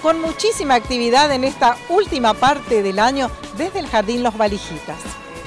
con muchísima actividad en esta última parte del año desde el Jardín Los Valijitas.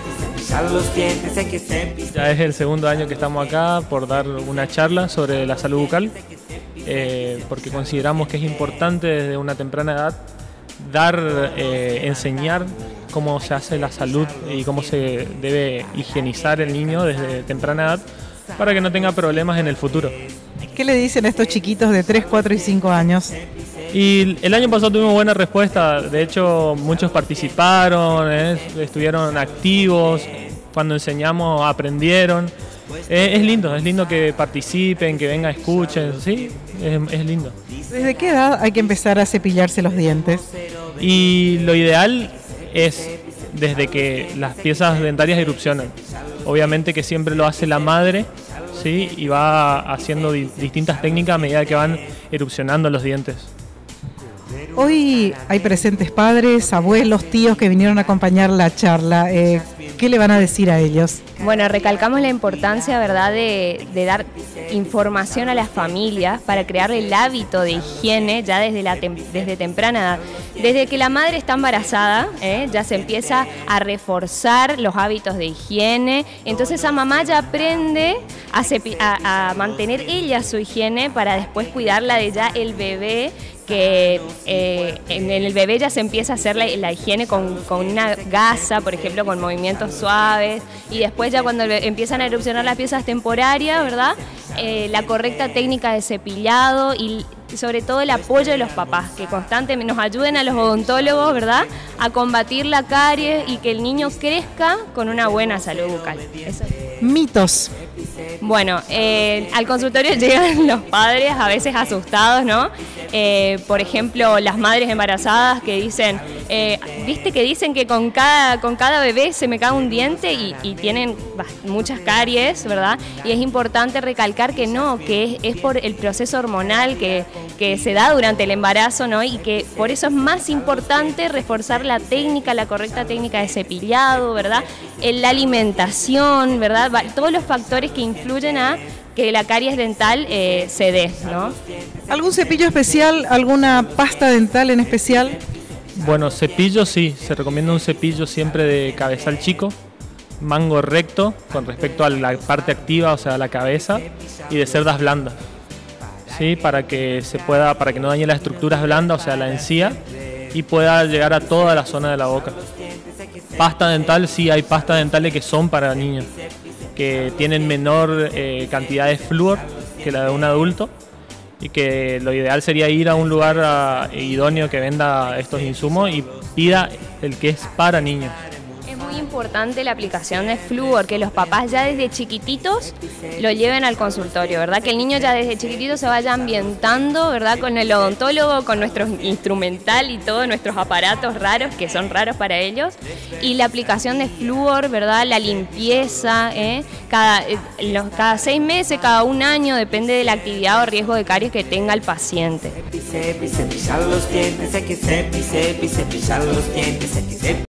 Ya es el segundo año que estamos acá por dar una charla sobre la salud bucal, porque consideramos que es importante desde una temprana edad enseñar cómo se hace la salud y cómo se debe higienizar el niño desde temprana edad para que no tenga problemas en el futuro. ¿Qué le dicen a estos chiquitos de 3, 4 y 5 años? Y el año pasado tuvimos buena respuesta, de hecho muchos participaron, estuvieron activos, cuando enseñamos aprendieron. Es lindo que participen, que vengan, escuchen, sí, es lindo. ¿Desde qué edad hay que empezar a cepillarse los dientes? Y lo ideal es desde que las piezas dentarias erupcionan. Obviamente que siempre lo hace la madre, ¿sí? Y va haciendo distintas técnicas a medida que van erupcionando los dientes. Hoy hay presentes padres, abuelos, tíos que vinieron a acompañar la charla. ¿Qué le van a decir a ellos? Bueno, recalcamos la importancia, ¿verdad?, de dar información a las familias para crearle el hábito de higiene ya desde temprana edad. Desde que la madre está embarazada, ya se empieza a reforzar los hábitos de higiene. Entonces esa mamá ya aprende a mantener ella su higiene para después cuidarla de ya el bebé, que en el bebé ya se empieza a hacer la higiene con una gasa, por ejemplo, con movimientos suaves, y después ya cuando empiezan a erupcionar las piezas temporarias, ¿verdad?, la correcta técnica de cepillado y sobre todo el apoyo de los papás, que constantemente nos ayuden a los odontólogos, ¿verdad?, a combatir la caries y que el niño crezca con una buena salud bucal. Eso. Mitos. Bueno, al consultorio llegan los padres a veces asustados, ¿no? Por ejemplo, las madres embarazadas que dicen, ¿viste que dicen que con cada bebé se me cae un diente y tienen muchas caries, ¿verdad? Y es importante recalcar que no, que es por el proceso hormonal que se da durante el embarazo, ¿no? Y que por eso es más importante reforzar la correcta técnica de cepillado, ¿verdad? La alimentación, ¿verdad? Todos los factores que influyen a que la caries dental se dé, ¿no? ¿Algún cepillo especial, alguna pasta dental en especial? Bueno, cepillo sí, se recomienda un cepillo siempre de cabezal chico, mango recto con respecto a la parte activa, o sea, la cabeza, y de cerdas blandas, ¿sí? Para que no dañe las estructuras blandas, o sea, la encía, y pueda llegar a toda la zona de la boca. Pasta dental, sí, hay pastas dentales que son para niños, que tienen menor cantidad de flúor que la de un adulto, y que lo ideal sería ir a un lugar idóneo que venda estos insumos y pida el que es para niños. Es muy importante la aplicación de flúor, que los papás ya desde chiquititos lo lleven al consultorio, ¿verdad? Que el niño ya desde chiquitito se vaya ambientando, ¿verdad?, con el odontólogo, con nuestro instrumental y todos nuestros aparatos raros, que son raros para ellos, y la aplicación de flúor, ¿verdad?, la limpieza, cada 6 meses, cada 1 año, depende de la actividad o riesgo de caries que tenga el paciente.